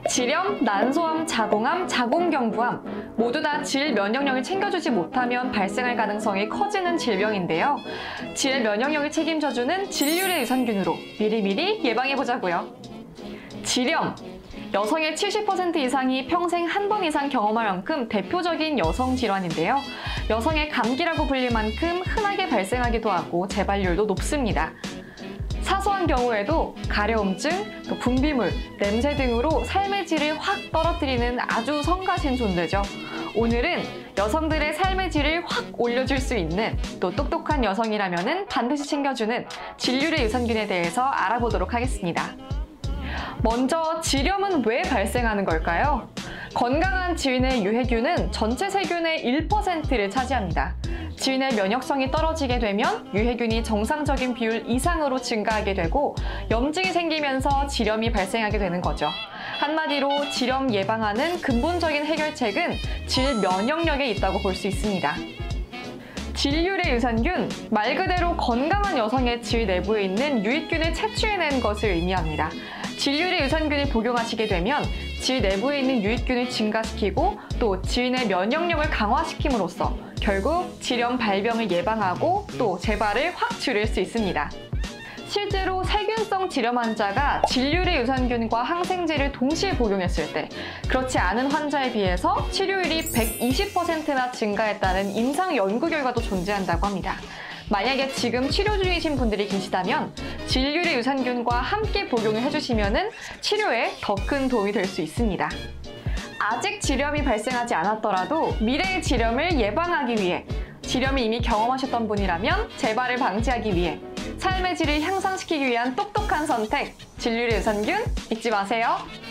질염, 난소암, 자궁암, 자궁경부암 모두 다 질 면역력을 챙겨주지 못하면 발생할 가능성이 커지는 질병인데요. 질 면역력을 책임져주는 질유래 유산균으로 미리미리 예방해보자고요. 질염! 여성의 70% 이상이 평생 한 번 이상 경험할 만큼 대표적인 여성 질환인데요. 여성의 감기라고 불릴 만큼 흔하게 발생하기도 하고 재발률도 높습니다. 사소한 경우에도 가려움증, 또 분비물, 냄새 등으로 삶의 질을 확 떨어뜨리는 아주 성가신 존재죠. 오늘은 여성들의 삶의 질을 확 올려줄 수 있는 또 똑똑한 여성이라면 반드시 챙겨주는 질유래 유산균에 대해서 알아보도록 하겠습니다. 먼저 질염은 왜 발생하는 걸까요? 건강한 지인의 유해균은 전체 세균의 1%를 차지합니다. 지인의 면역성이 떨어지게 되면 유해균이 정상적인 비율 이상으로 증가하게 되고 염증이 생기면서 질염이 발생하게 되는 거죠. 한마디로 질염 예방하는 근본적인 해결책은 질 면역력에 있다고 볼 수 있습니다. 질유래 유산균, 말 그대로 건강한 여성의 질 내부에 있는 유익균을 채취해낸 것을 의미합니다. 질유래 유산균을 복용하시게 되면 질 내부에 있는 유익균을 증가시키고 또 질의 면역력을 강화시킴으로써 결국 질염 발병을 예방하고 또 재발을 확 줄일 수 있습니다. 실제로 세균성 질염 환자가 질유래 유산균과 항생제를 동시에 복용했을 때 그렇지 않은 환자에 비해서 치료율이 120%나 증가했다는 임상 연구 결과도 존재한다고 합니다. 만약에 지금 치료 중이신 분들이 계시다면 질유래 유산균과 함께 복용을 해주시면 치료에 더 큰 도움이 될 수 있습니다. 아직 질염이 발생하지 않았더라도 미래의 질염을 예방하기 위해 질염을 이미 경험하셨던 분이라면 재발을 방지하기 위해 삶의 질을 향상시키기 위한 똑똑한 선택, 질유래 유산균 잊지 마세요.